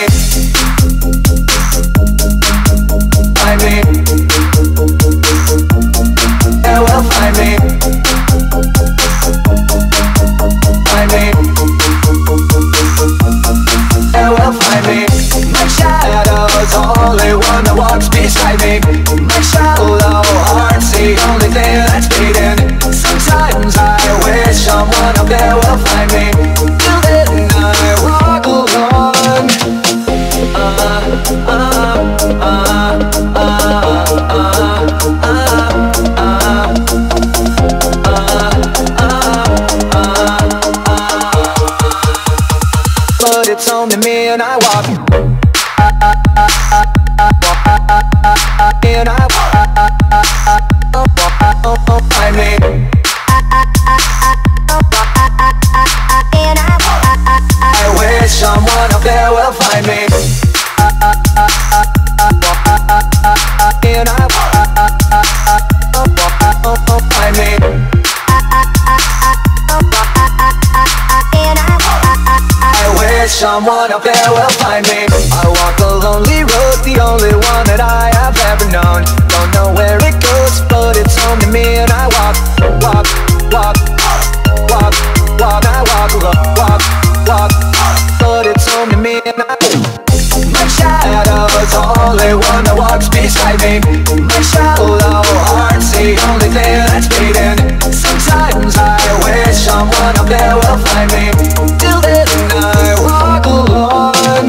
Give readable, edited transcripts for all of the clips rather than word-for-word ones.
me. Find me. They will find me. Find me. They will find me. My shadow's only one that walks beside me. My shallow heart's the only thing that's beating. Sometimes I wish someone up there will find me. Till then I walk alone. But it's only me and I walk. And I walk. Find me. I wish someone up there will find me. And I find me. I wish someone up there will find me. I walk a lonely road, the only one that I have ever known. Don't know where it goes, but it's only me and I walk, walk, walk, walk, walk. I walk alone, walk, walk, but it's only me and I. My shadow's only one that walks beside me. My shallow heart's the only thing that's beating. Sometimes I wish someone up there will find me. Till then I walk alone.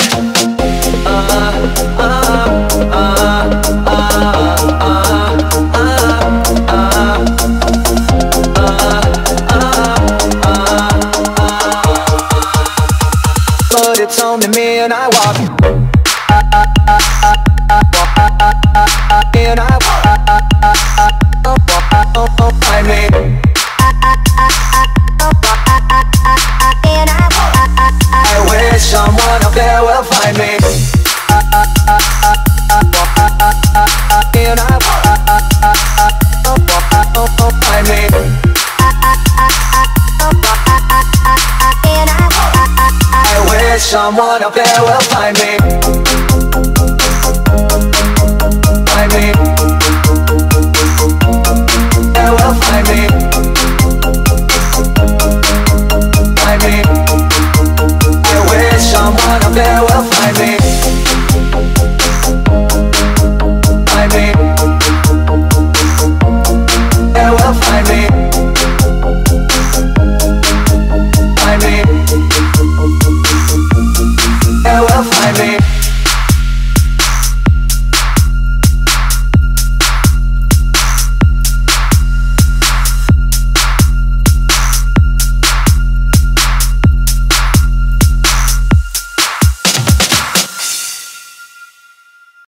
But it's only me and I walk. And I find me. I wish someone up there will find me. And I find me. I wish someone up there will find me.